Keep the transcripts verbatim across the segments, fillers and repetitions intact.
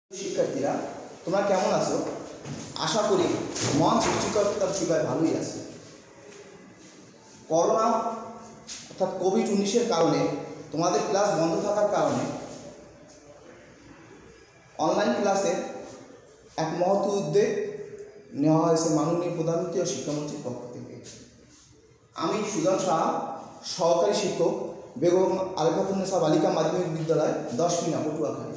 শিক্ষার্থীরা তোমরা কেমন আছো? আশা করি মন সৃষ্টিকর্তার কৃপায় ভালোই আছে। করোনা অর্থাৎ কোভিড উনিশের কারণে তোমাদের ক্লাস বন্ধ থাকার কারণে অনলাইন ক্লাসে এক মহৎ উদ্যোগ নেওয়া হয়েছে মাননীয় প্রধানমন্ত্রী ও শিক্ষামন্ত্রীর পক্ষ থেকে। আমি সুজন সাহা, সহকারী শিক্ষক, বেগম আলেফাতুন্নেসা বালিকা মাধ্যমিক বিদ্যালয় দশ মিনা পটুয়াখালী।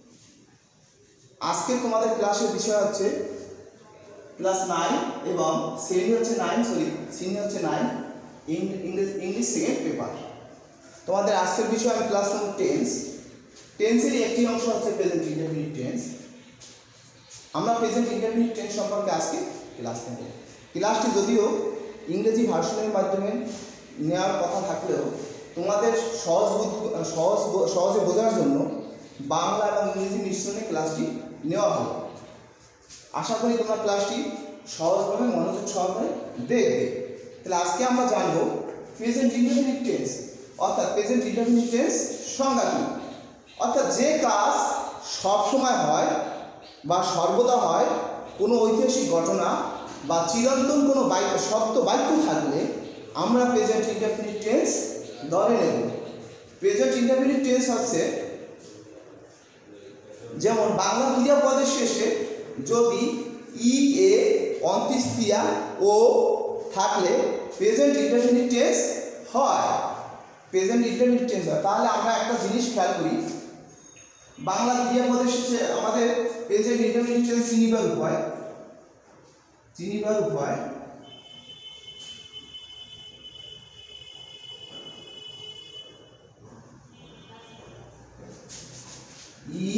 আজকে তোমাদের ক্লাসের বিষয় হচ্ছে ক্লাস নাইন এবং শ্রেণী হচ্ছে নাইন সরি শ্রেণী হচ্ছে nine English English second paper. তোমাদের আজকের বিষয় আমি ক্লাস নম্বর টেন্স। টেন্সেরই একটি অংশ হচ্ছে প্রেজেন্ট ইনডেফিনিট টেন্স। আমরা প্রেজেন্ট ইনডেফিনিট টেন্স সম্পর্কে আজকে ক্লাস নেব। ক্লাসটি যদিও ইংরেজি ভার্সনের মাধ্যমে নেওয়ার কথা থাকলেও তোমাদের সহজ সহজ সহজে বোঝার জন্য বাংলা এবং ইংরেজি মিশ্রণে ক্লাসটি নেওয়া হলো। আশা করি তোমরা ক্লাসটি সহজভাবে মনোযোগ সহকারে দেখবে। তাহলে আজকে আমরা জানবো প্রেজেন্ট ইনডেফিনিট টেন্স অর্থাৎ প্রেজেন্ট ইনডেফিনিট টেন্স সংজ্ঞা কী, অর্থাৎ যে কাজ সবসময় হয় বা সর্বদা হয়, কোনো ঐতিহাসিক ঘটনা বা চিরন্তন কোনো বাক্য সত্য বাক্য থাকলে আমরা প্রেজেন্ট ইনডেফিনিট টেন্স ধরে নেব। প্রেজেন্ট ইনডেফিনিট টেন্স হচ্ছে যেমন বাংলা ক্রিয়া পদের শেষে যদি ই এ অন্ত্যেষ্টিয়া ও থাকলে প্রেজেন্ট ইনডেফিনিট টেন্স হয়। প্রেজেন্ট ইনডেফিনিট টেন্স হয়। তাহলে আমরা একটা জিনিস খেয়াল করি, বাংলা ক্রিয়া পদের শেষে আমাদের প্রেজেন্ট ইনডেফিনিট টেন্স চিনিবার উপায় চিনিবার উপায় ই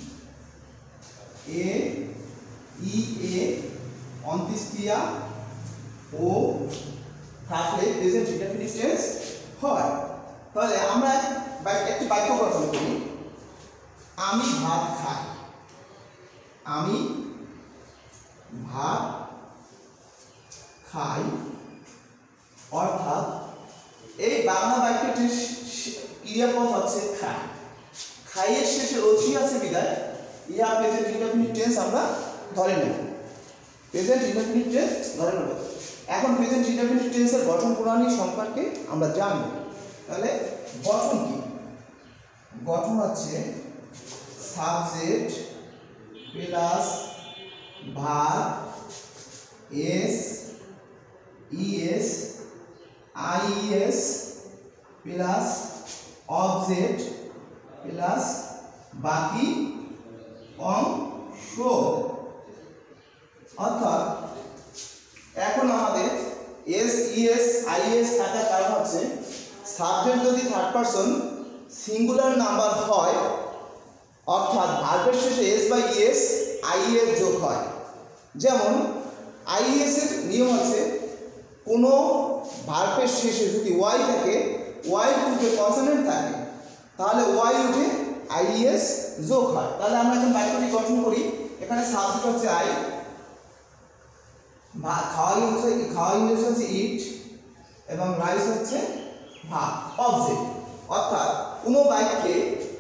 এ ই এ অন্ত্যেষ্টিয়া ও থাকলে প্রেজেন্ট ইনডেফিনিট টেন্স হয়। তাহলে আমরা একটি বাক্য গঠন করি, আমি ভাত খাই। আমি ভাত খাই অর্থাৎ এই বাংলা বাক্যটির ক্রিয়াপদ হচ্ছে খাই। খাইয়ের শেষে রসি আছে বিদায় ইহা প্রেজেন্ট ইনডেফিনিট টেন্স আমরা ধরে নেব। প্রেজেন্ট ইনডেফিনিট টেন্স ধরে নেব। এখন প্রেজেন্ট ইনডেফিনিট টেন্সের গঠন প্রণালী সম্পর্কে আমরা জানব। তাহলে গঠন কি? গঠন হচ্ছে subject plus verb S ES IES plus object plus বাকি অংশ। অর্থাৎ এখন আমাদের এস ইএস আইএস থাকার কারণ হচ্ছে সাবজেক্ট যদি থার্ড পারসন সিঙ্গুলার নাম্বার হয় অর্থাৎ ভার্বের শেষে এস বা ইএস আইএস যোগ হয়। যেমন আইএস এর নিয়ম আছে কোনো ভার্বের শেষে যদি ওয়াই থাকে, ওয়াই উঠে কনসোনেন্ট থাকে তাহলে ওয়াই উঠে আইএস যোগ হয়। তাহলে আমরা এখন বাক্যটি গঠন করি। এখানে সাবজেক্ট হচ্ছে আই, খাওয়া হচ্ছে খাওয়া ইংরেজি হচ্ছে ইট এবং রাইস হচ্ছে ভাত অবজেক্ট। অর্থাৎ কোনো বাক্যে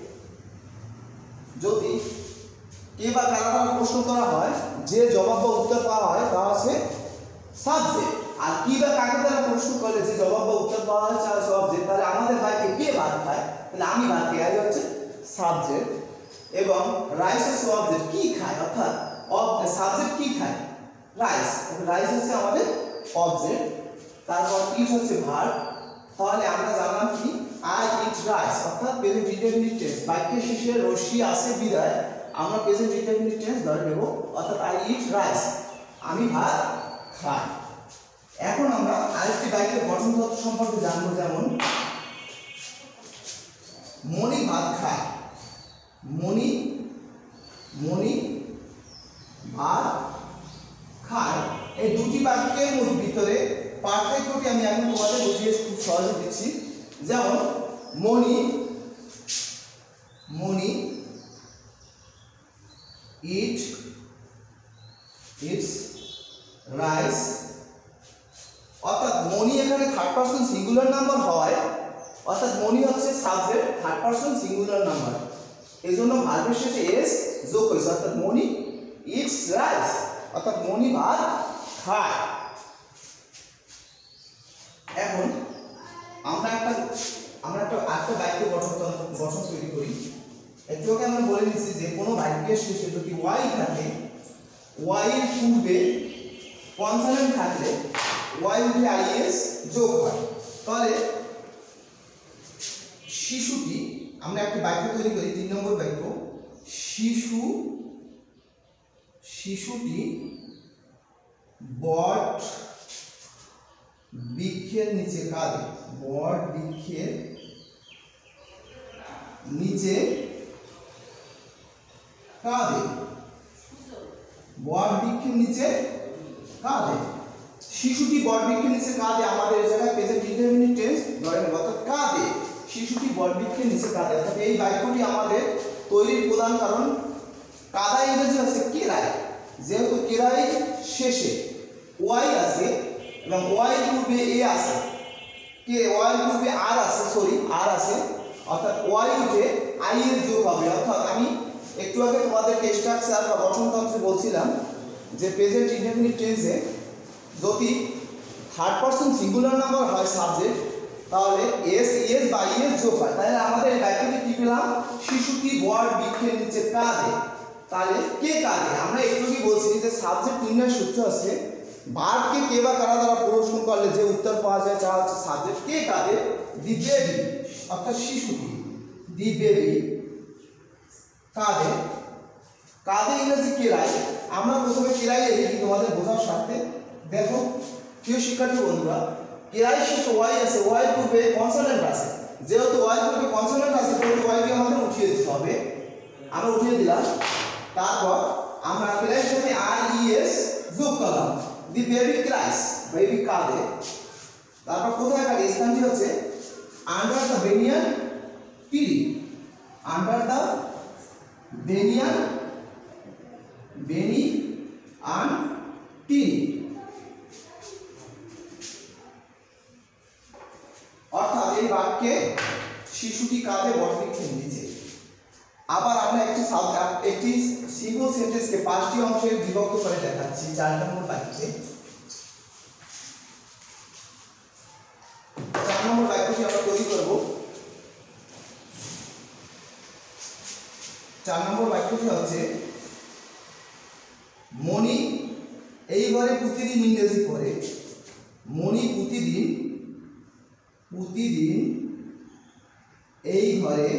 যদি কে বা কারা দ্বারা প্রশ্ন করা হয়, যে জবাব বা উত্তর পাওয়া হয় তা হচ্ছে সাবজেক্ট। আর কি বা কাকে দ্বারা প্রশ্ন করলে যে জবাব বা উত্তর পাওয়া হয় তা হচ্ছে অবজেক্ট। তাহলে আমাদের বাক্যে কে ভাত খায়, তাহলে আমি ভাত খাই, আই হচ্ছে সাবজেক্ট এবং রাইস হচ্ছে অবজেক্ট। কি খায় অর্থাৎ সাবজেক্ট কি খায়, রাইস, রাইস হচ্ছে আমাদের অবজেক্ট। তারপর ইট হচ্ছে ভার্ব। তাহলে আমরা জানলাম কি আই ইট রাইস অর্থাৎ প্রেজেন্ট ইনডেফিনিট টেন্স। বাক্যের শেষে রসি আছে বিদায় আমরা প্রেজেন্ট ইনডেফিনিট টেন্স ধরে নেব অর্থাৎ আই ইট রাইস, আমি ভাত খাই। এখন আমরা আরেকটি বাক্যের গঠন তত্ত্ব সম্পর্কে জানবো। যেমন মণি ভাত খায়। মণি মণি ভাত খায়। এই দুটি বাক্যের ভিতরে পার্থক্যটি আমি এখন তোমাদের বুঝিয়ে খুব সহজে দিচ্ছি। যেমন মণি মণি ইট ইটস রাইস অর্থাৎ মণি এখানে থার্ড পারসন সিঙ্গুলার নাম্বার হয় অর্থাৎ মণি হচ্ছে subject, third person singular number. এই জন্য ভার্বের শেষে এস যোগ হয়েছে, অর্থাৎ মনি ইটস রাইস, অর্থাৎ মনি ভাত খায়। এখন আমরা একটা আমরা একটা আরেকটা বাক্য গঠন গঠন তৈরি করি। একটু আগে আমরা বলে নিচ্ছি যে কোনো বাক্যের শেষে যদি ওয়াই থাকে, ওয়াই এর পূর্বে কনসোনেন্ট থাকলে ওয়াই উঠে আইএস যোগ হয়। তাহলে শিশুটি, আমরা একটা বাক্য তৈরি করি, তিন নম্বর বাক্য, শিশু শিশুটি বট বৃক্ষের নিচে কাঁদে, বট বৃক্ষের নিচে কাঁদে, বট বৃক্ষের নিচে কাঁদে। শিশুটি বট বৃক্ষের নিচে কাঁদে, আমাদের এই জায়গায় প্রেজেন্ট ইনডেফিনিট টেন্স ধরে নেব, অর্থাৎ কাঁদে, শিশুটি বট বৃক্ষের নিচে কাঁদে। অর্থাৎ এই বাক্যটি আমাদের তৈরির প্রধান কারণ, কাদা ইংরেজি হচ্ছে কেরাই, যেহেতু কেরাই শেষে ওয়াই আছে এবং ওয়াই পূর্বে এ আছে, কে ওয়াই পূর্বে আর আছে, সরি আর আছে, অর্থাৎ ওয়াই উঠে আই এর যোগ হবে। অর্থাৎ আমি একটু আগে তোমাদেরকে স্ট্রাকচার বা গঠনতন্ত্রে বলছিলাম যে প্রেজেন্ট ইনডেফিনিট টেন্সে যদি থার্ড পারসন সিঙ্গুলার নাম্বার হয় সাবজেক্ট, তাহলে এস ইএস বা ইএস যোগ হয়। তাহলে আমাদের এই বাক্যটি কি পেলাম, শিশুটি বট বৃক্ষের নিচে কাঁদে। তাহলে কে কাঁদে, আমরা একটু কি বলছি যে সাবজেক্ট নির্ণয়ের সূত্র আছে, ভার্বকে কে বা কারা দ্বারা প্রশ্ন করলে যে উত্তর পাওয়া যায় তা হচ্ছে সাবজেক্ট। কে কাঁদে, দি বেবি, অর্থাৎ শিশুটি, দি বেবি কাঁদে। কাঁদে ইংরেজি কেরাই, আমরা প্রথমে কেরাই লিখি তোমাদের বোঝার স্বার্থে। দেখো প্রিয় শিক্ষার্থী বন্ধুরা, কেরাই শেষে ওয়াই আছে, ওয়াই পূর্বে কনসোনেন্ট আছে, যেহেতু ওয়াই পূর্বে কনসোনেন্ট আছে তাহলে ওয়াইকে আমাদের উঠিয়ে দিতে হবে, আমরা উঠিয়ে দিলাম। তারপর আমরা কেরাইয়ের সাথে আই ই এস যোগ করলাম, দি বেবি ক্রাইস, বেবি কাঁদে। তারপর কোথায় কাঁদে, স্থানটি হচ্ছে under the banyan tree, under the banyan banyan tree. অর্থাৎ এই বাক্যে শিশুটি কাঁদে বটবৃক্ষের নিচে। আবার আমরা একটি একটি সিম্পল সেন্টেন্সকে পাঁচটি অংশে বিভক্ত করে দেখাচ্ছি। চার নম্বর বাক্যে, চার নম্বর বাক্যটি আমরা তৈরি করব। চার নম্বর বাক্যটি হচ্ছে মণি এই ঘরে প্রতিদিন ইংরেজি পড়ে, মণি প্রতিদিন প্রতিদিন এই ঘরে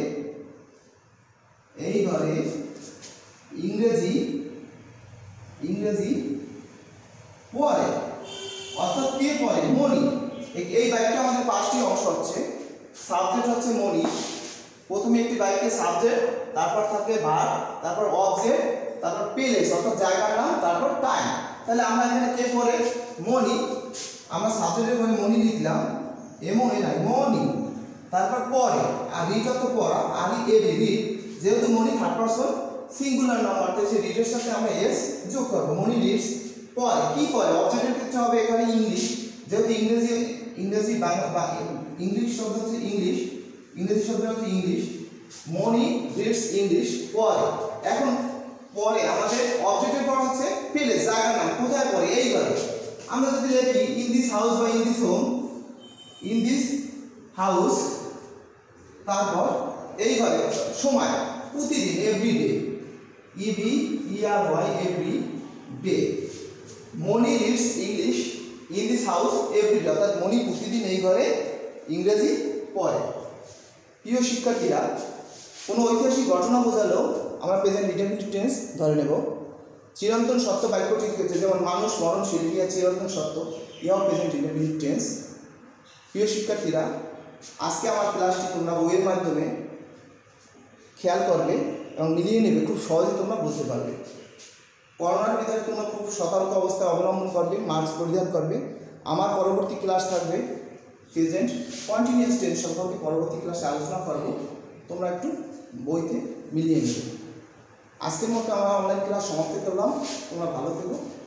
এই ঘরে ইংরেজি ইংরেজি পড়ে। অর্থাৎ কে পড়ে, মণি। এই বাক্যটা আমাদের পাঁচটি অংশ হচ্ছে। সাবজেক্ট হচ্ছে মণি, প্রথমে একটি বাক্যে সাবজেক্ট, তারপর থাকে ভার্ব, তারপর অবজেক্ট, তারপর প্লেস অর্থাৎ জায়গার নাম, তারপর টাইম। তাহলে আমরা এখানে কে পড়ে, মণি। আমরা সাবজেক্টের পরে মণি লিখলাম, এমন নাই মণি, তারপর পরে, আর রিড অর্থ পড়া, আর এ রিড, যেহেতু Moni third person singular number, তাই সেই রিডের সাথে আমরা এস যোগ করবো। মণি রিডস পড়ে, কি পড়ে, অবজেক্টের ক্ষেত্রে হবে এখানে ইংলিশ, যেহেতু ইংরেজি ইংরেজি বাংলা বা ইংলিশ শব্দ হচ্ছে ইংলিশ, ইংরেজি শব্দ হচ্ছে ইংলিশ। মণি রিডস ইংলিশ পড়ে। এখন পরে আমাদের অবজেক্টের পর হচ্ছে প্লেস, জায়গার নাম, কোথায় পড়ে, এই ঘরে। আমরা যদি লিখি ইন দিস হাউস বা in this home, in this house, তারপর এই ঘরে, সময় প্রতিদিন, every day, E V E R Y, every day. Moni reads English in this house every day, অর্থাৎ মণি প্রতিদিন এই ঘরে ইংরেজি পড়ে। প্রিয় শিক্ষার্থীরা, কোনো ঐতিহাসিক ঘটনা বোঝালেও আমরা প্রেজেন্ট ইনডেফিনিট টেন্স ধরে নেব। চিরন্তন সত্য বাক্যটির ক্ষেত্রে যেমন মানুষ মরণশীল, ইহা চিরন্তন সত্য, ইহাও প্রেজেন্ট ইনডেফিনিট টেন্স। প্রিয় শিক্ষার্থীরা, আজকে আমার ক্লাসটি তোমরা বইয়ের মাধ্যমে খেয়াল করবে এবং মিলিয়ে নেবে, খুব সহজে তোমরা বুঝতে পারবে। করোনার ভিতরে তোমরা খুব সতর্ক অবস্থায় অবলম্বন করবে, মাস্ক পরিধান করবে। আমার পরবর্তী ক্লাস থাকবে প্রেজেন্ট কন্টিনিউয়াস টেন্স সম্পর্কে, পরবর্তী ক্লাসে আলোচনা করব, তোমরা একটু বইতে মিলিয়ে নেবে। আজকের মতো আমরা অনলাইন ক্লাস সমাপ্ত করলাম। তোমরা ভালো থেকো।